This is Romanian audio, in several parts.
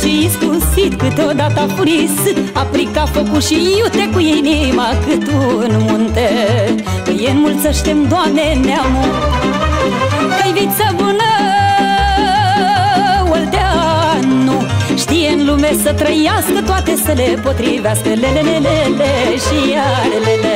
și iscusit, câteodată furisit, a pricat focul și iute cu inima cât un munte. Păi înmulțăște-mi, Doamne, neamul, că-i viță bună Olteanu. Știe în lume să trăiască, toate să le potrivească, lelelelele și iarelele.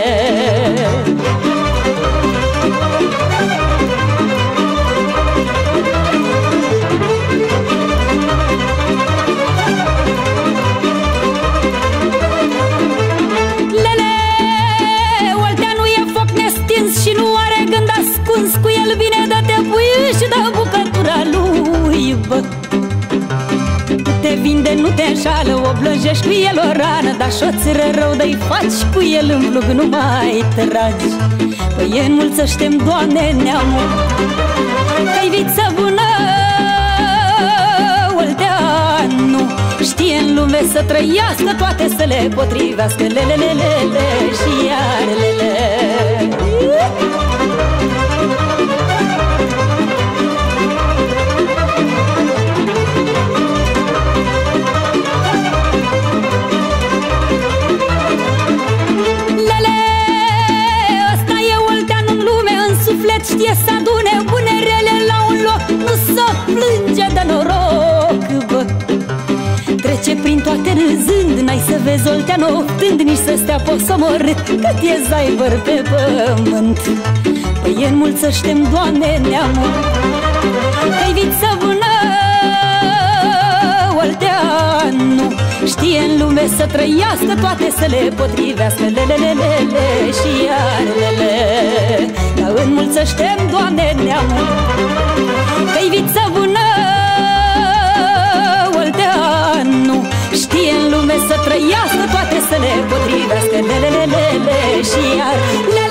Cu el vine, dă-te puiu și dă bucătura lui, bă. Te vinde, nu te înșală, o blânjești cu el o rană, dar și-o țără rău de-i faci cu el în plug, nu mai tragi. Păi înmulțăște-mi, Doamne, neamul, că-i viță bună Olteanu. Știe în lume să trăiască, toate să le potrivească, lelelelele și iarelele. Știe să adune bunerele la un loc, nu să plânge de noroc, bă. Trece prin toate râzând, n-ai să vezi Olteanu oftând, nici să stea posomorât, cât e zaibăr pe pământ. Păi înmulțăște-mi, Doamne, neamul, că-i viță bună Olteanu. Știe în lume să trăiască, toate să le potrivească, lelelelele și iarelele. Dar înmulțăște-mi, Doamne, neamul, că-i viță bună Olteanu. Știe în lume să trăiască, toate să le potrivească, lelelelele și iarelele.